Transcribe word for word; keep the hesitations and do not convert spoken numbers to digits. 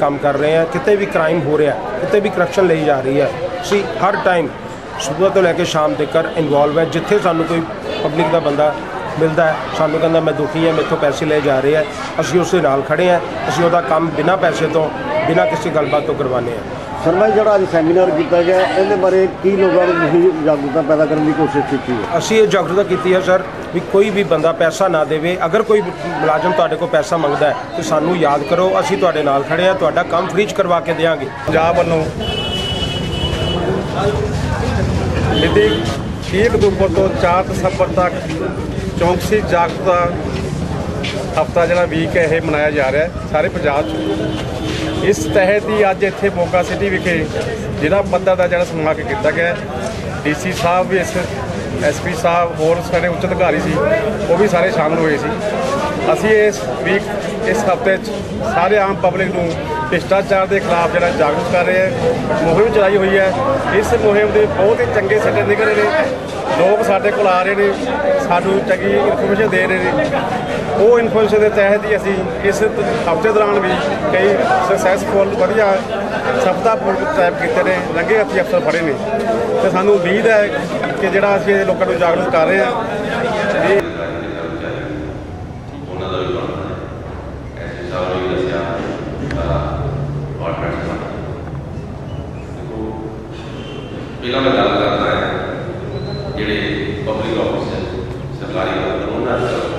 काम कर रहे हैं। किते भी क्राइम हो रहा है, किते भी करप्शन ली जा रही है, ਅਸੀਂ हर टाइम सुबह तो लैके शाम तक इनवॉल्व है। जिथे सानू कोई पब्लिक का बंदा मिलता है, सानू कहता मैं दुखी है, मेरे तो पैसे ले जा रहे हैं, असी उसके नाल खड़े हैं, असी उसका काम बिना पैसे तो बिना किसी गलबात तो करवाने हैं। शर्मा जी, जो अज सैमीनार किया गया इहदे बारे की लोगों को जागरूकता पैदा करने की कोशिश की है? असी ये जागरूकता की है सर भी कोई भी बंदा पैसा ना देवे। अगर कोई मुलाजम तुहाडे को पैसा मंगता है तो सानू याद करो, असी तुहाडे नाल खड़े हैं, तुहाडा काम फ्री च करवा के देंगे। पंजाब वालों मिति तीह अक्तूबर तो चार दिसंबर तक चौकसी जागरूकता हफ्ता जो वीक है यह मनाया जा रहा है सारे पंजाब। इस तहत ही अज इत्थे मोगा सिटी विखे जिला पद्धर का जो समागम किया गया, डी सी साहब भी इस एस पी साहब होर सारे उच्च अधिकारी सी वो भी सारे शामिल हुए सी। असी इस वीक इस हफ्ते सारे आम पब्लिक को भ्रिष्टाचार के खिलाफ जो जागरूक कर रहे हैं, मुहिम चलाई हुई है। इस मुहिम के बहुत ही चंगे सिरे निकल रहे हैं, लोग साढ़े को आ रहे हैं, सानू चंगी इनफॉर्मेशन दे रहे हैं। वो इनफॉर्मेशन के तहत ही असी इस हफ्ते दौरान भी कई सक्सैसफुल वधिया सफलतापूर्वक टाइप किए हैं, रंगे हथी अफसर फड़े ने। तो सानू उम्मीद है कि जो असी लोगों को जागरूक कर रहे हैं। पहला मैं गल करता है जोड़े पब्लिक ऑफिसर सरकारी